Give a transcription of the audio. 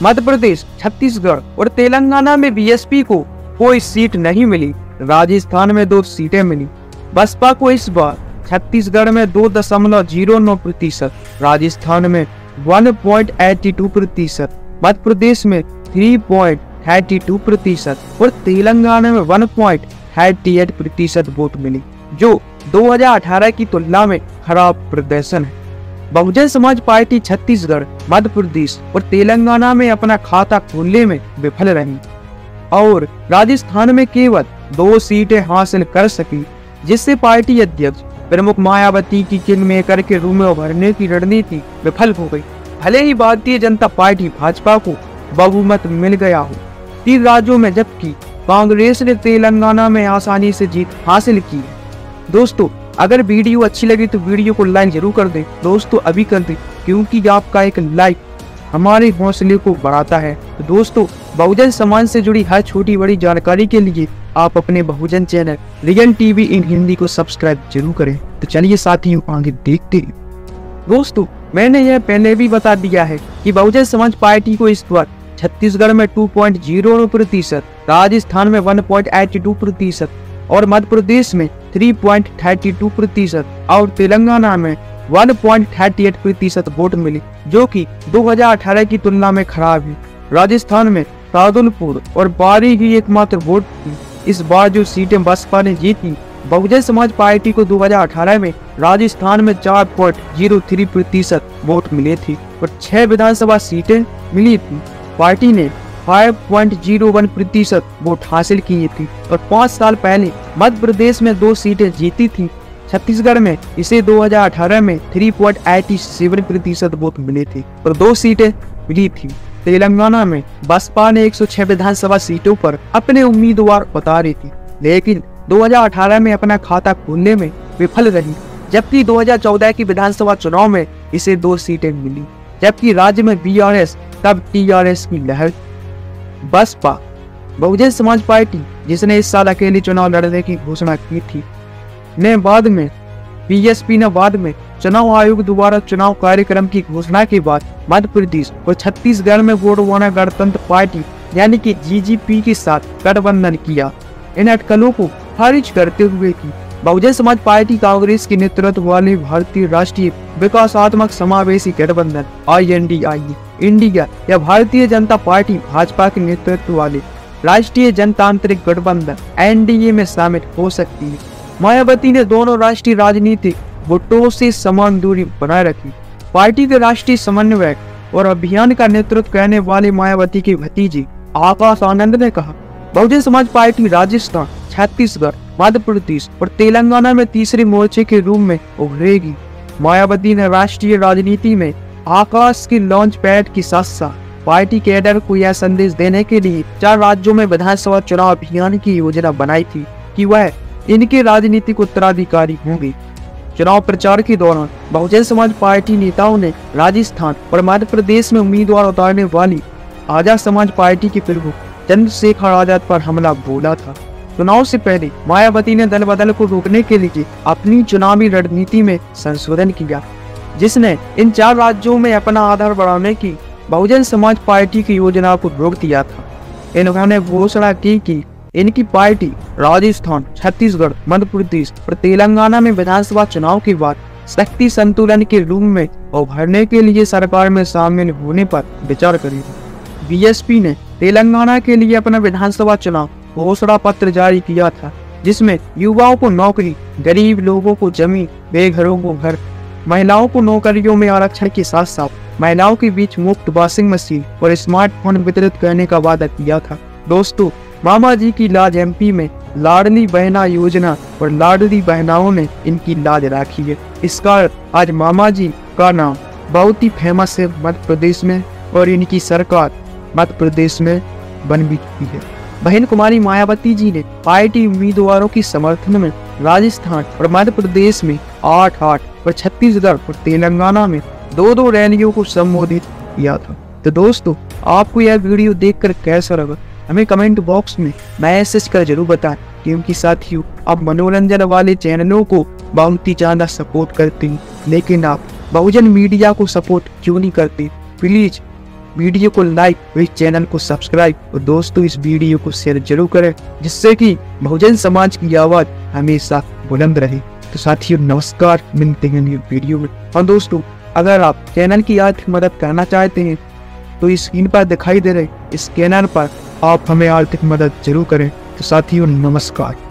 मध्य प्रदेश, छत्तीसगढ़ और तेलंगाना में बीएसपी को कोई सीट नहीं मिली। राजस्थान में 2 सीटें मिली। बसपा को इस बार छत्तीसगढ़ में 2.09%, राजस्थान में 1.82%, मध्य प्रदेश में 3.32% और तेलंगाना में 1.38% वोट मिली, जो 2018 की तुलना में खराब प्रदर्शन है। बहुजन समाज पार्टी छत्तीसगढ़, मध्य प्रदेश और तेलंगाना में अपना खाता खोलने में विफल रही और राजस्थान में केवल 2 सीटें हासिल कर सकी, जिससे पार्टी अध्यक्ष प्रमुख मायावती की किंग मेकर के रूप में उभरने की रणनीति विफल हो गई। भले ही भारतीय जनता पार्टी भाजपा को बहुमत मिल गया हो 3 राज्यों में, जबकि कांग्रेस ने तेलंगाना में आसानी से जीत हासिल की है। दोस्तों, अगर वीडियो अच्छी लगी तो वीडियो को लाइक जरूर कर दें। दोस्तों अभी कर दें, क्योंकि आपका एक लाइक हमारे हौसले को बढ़ाता है। तो दोस्तों, बहुजन समाज से जुड़ी हर छोटी बड़ी जानकारी के लिए आप अपने Bahujan channel real TV in Hindi को सब्सक्राइब जरूर करें। तो चलिए साथियों आगे देखते हैं। दोस्तों, मैंने यह पहले भी बता दिया है कि बहुजन समाज पार्टी को इस बार छत्तीसगढ़ में 2.09%, राजस्थान में 1.82% और मध्य प्रदेश में 3.32% और तेलंगाना में 1.38% वोट मिली, जो कि 2018 की तुलना में खराब है। राजस्थान में रादुलपुर और बारी की एकमात्र वोट थी। इस बार जो सीटें बसपा ने जीती, बहुजन समाज पार्टी को 2018 में राजस्थान में 4.03% वोट मिले थे और 6 विधानसभा सीटें मिली थी। पार्टी ने 5.01% वोट हासिल किए थे और 5 साल पहले मध्य प्रदेश में 2 सीटें जीती थी। छत्तीसगढ़ में इसे 2018 में 3.87% वोट मिले थे और 2 सीटें मिली थी। तेलंगाना में बसपा ने 106 विधानसभा सीटों पर अपने उम्मीदवार उतारे थे, लेकिन 2018 में अपना खाता खोलने में विफल रही, जबकि 2014 की विधानसभा चुनाव में इसे 2 सीटें मिली। जबकि राज्य में बीआरएस तब टीआरएस की लहर। बसपा, बहुजन समाज पार्टी, जिसने इस साल अकेले चुनाव लड़ने की घोषणा की थी, बीएसपी ने बाद में चुनाव आयोग द्वारा चुनाव कार्यक्रम की घोषणा के बाद मध्य प्रदेश और छत्तीसगढ़ में गोंडवाना गणतंत्र पार्टी यानी कि जीजीपी के साथ गठबंधन किया। इन अटकलों को खारिज करते हुए कि बहुजन समाज पार्टी कांग्रेस के नेतृत्व वाली भारतीय राष्ट्रीय विकासात्मक समावेशी गठबंधन INDIE इंडिया या भारतीय जनता पार्टी भाजपा के नेतृत्व वाले राष्ट्रीय जनतांत्रिक गठबंधन NDA में शामिल हो सकती है। मायावती ने दोनों राष्ट्रीय राजनीतिक गुटों से समान दूरी बनाए रखी। पार्टी के राष्ट्रीय समन्वयक और अभियान का नेतृत्व करने वाले मायावती के भतीजे आकाश आनंद ने कहा, बहुजन समाज पार्टी राजस्थान, छत्तीसगढ़, मध्य प्रदेश और तेलंगाना में तीसरे मोर्चे के रूप में उभरेगी। मायावती ने राष्ट्रीय राजनीति में आकाश की लॉन्च पैड के साथ साथ पार्टी कैडर को यह संदेश देने के लिए 4 राज्यों में विधानसभा चुनाव अभियान की योजना बनाई थी कि वह इनके राजनीतिक उत्तराधिकारी होंगे। चुनाव प्रचार के दौरान बहुजन समाज पार्टी नेताओं ने राजस्थान और मध्य प्रदेश में उम्मीदवार उतारने वाली आजाद समाज पार्टी के प्रमुख चंद्रशेखर आजाद पर हमला बोला था। चुनाव से पहले मायावती ने दल बदल को रोकने के लिए अपनी चुनावी रणनीति में संशोधन किया, जिसने इन 4 राज्यों में अपना आधार बढ़ाने की बहुजन समाज पार्टी की योजना को रोक दिया था। इन्होंने घोषणा की कि इनकी पार्टी राजस्थान, छत्तीसगढ़, मध्य प्रदेश और तेलंगाना में विधानसभा चुनाव के बाद शक्ति संतुलन के रूप में उभरने के लिए सरकार में शामिल होने पर विचार करेगी। बीएसपी ने तेलंगाना के लिए अपना विधानसभा चुनाव घोषणा पत्र जारी किया था, जिसमें युवाओं को नौकरी, गरीब लोगों को जमीन, बेघरों को घर, महिलाओं को नौकरियों में आरक्षण के साथ साथ महिलाओं के बीच मुफ्त वॉशिंग मशीन और स्मार्टफोन वितरित करने का वादा किया था। दोस्तों, मामा जी की लाज MP में लाडली बहना योजना और लाडली बहनाओं ने इनकी लाज राखी है। इस कारण आज मामा जी का नाम बहुत ही फेमस है मध्य प्रदेश में और इनकी सरकार मध्य प्रदेश में बन भी चुकी है। बहन कुमारी मायावती जी ने पार्टी उम्मीदवारों की समर्थन में राजस्थान और मध्य प्रदेश में 8 और छत्तीसगढ़ और तेलंगाना में 2 रैलियों को संबोधित किया था। तो दोस्तों, आपको यह वीडियो देखकर कैसा लगा हमें कमेंट बॉक्स में मैसेज कर जरूर बताएं, क्योंकि साथियों आप मनोरंजन वाले चैनलों को बहुत ही ज्यादा सपोर्ट करते हैं, लेकिन आप बहुजन मीडिया को सपोर्ट क्यों नहीं करते? प्लीज वीडियो को लाइक और इस चैनल को सब्सक्राइब और दोस्तों इस वीडियो को शेयर जरूर करें, जिससे कि बहुजन समाज की आवाज हमेशा बुलंद रहे। तो साथियों नमस्कार, मिलते हैं न्यू वीडियो में। और दोस्तों अगर आप चैनल की आर्थिक मदद करना चाहते हैं तो इस स्क्रीन पर दिखाई दे रहे स्कैनर पर आप हमें आर्थिक मदद जरूर करें। तो साथियों नमस्कार।